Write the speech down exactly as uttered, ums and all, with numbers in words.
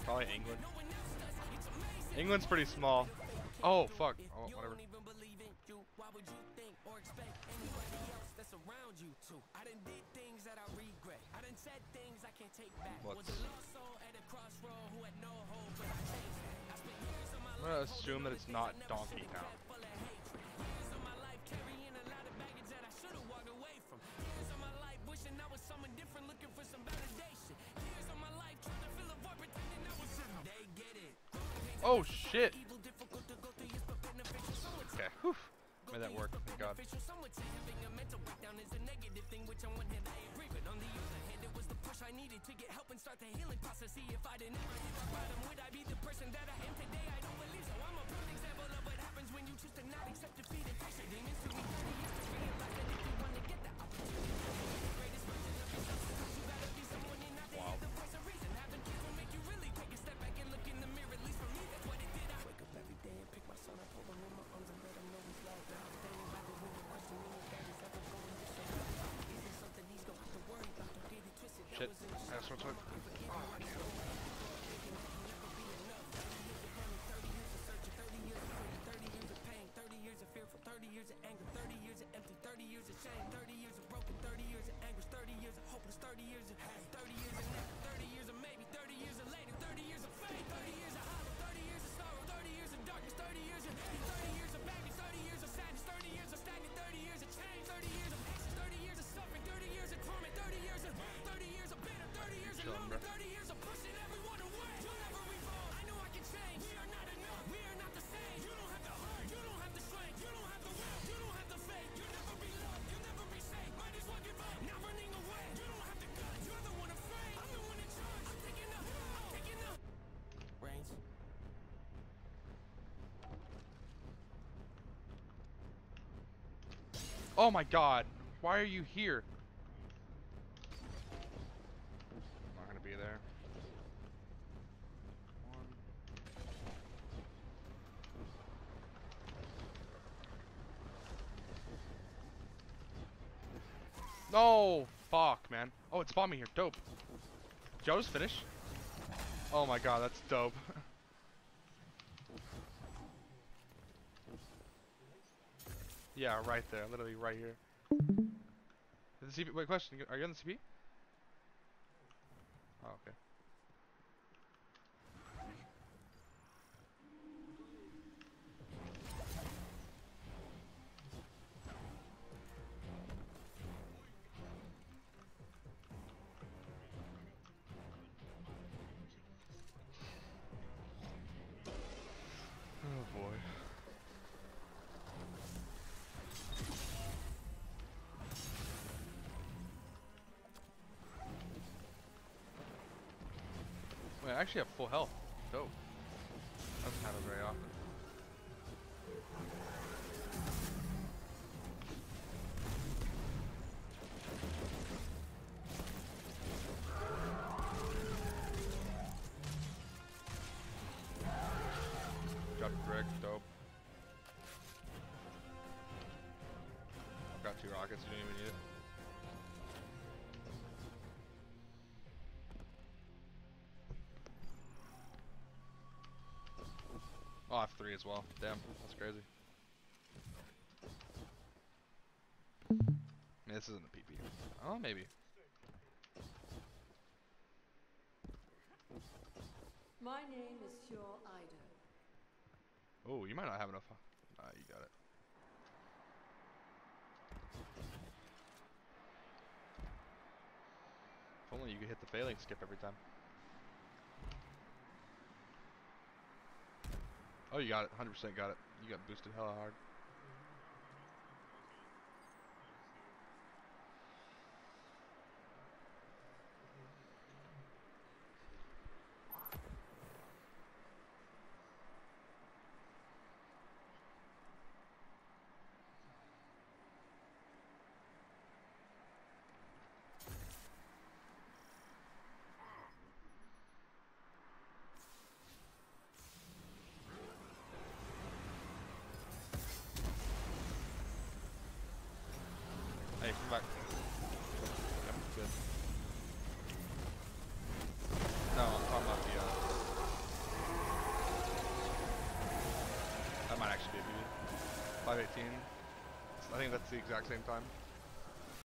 Probably England. England's pretty small. Oh, fuck. Oh, whatever. What's... I'm gonna assume that it's not Donkey Town. Oh shit! Okay, whew. Made that work, thank God. Wow. Shit. That's what's what. Oh, dude. thirty years of anger, thirty years of empty, thirty years of shame, thirty years of broken, thirty years of anguish, thirty years of hopeless, thirty years of hate, thirty years of never, thirty years of maybe, thirty years of later, thirty years of fate, thirty years of hollow, thirty years of sorrow, thirty years of darkness, thirty years of hate, thirty years of baggage, thirty years of sadness, thirty years of stagnant, thirty years of change, thirty years of patience, thirty years of suffering, thirty years of torment, thirty years of thirty years of bitter, thirty years of lonely, thirty years of pushing everyone away. Whenever we fall, I know I can change. We are not enough. We are not the same. You don't have the heart. You don't have the strength. You don't have the will. You don't have the faith. You'll never be loved. You'll never be safe. Might as well give up. Not running away. You don't have the guts. You're the one afraid. I'm the one in charge. I'm taking up. I'm taking up. Reigns. Oh my God! Why are you here? I'm not gonna be there. One. No! Fuck, man. Oh, it spawned me here. Dope. Joe, just finish. Oh my God, that's dope. Yeah, right there. Literally right here. Is the C P? Wait, question. Are you on the C P? Oh, okay. Oh boy. Wait, I actually have full health. Dope. Doesn't happen very often. Got Greg, dope. Got two rockets, you didn't even need it. Oh, I have three as well. Damn, that's crazy. I mean, this isn't a P P. Oh, maybe. My name is Sjor Eido. Oh, you might not have enough. Nah, you got it. If only you could hit the failing skip every time. Oh, you got it. one hundred percent got it. You got boosted hella hard. Hey, come back. Yep, good. No, I'm talking about the, uh... might actually be a beauty. five eighteen. I think that's the exact same time.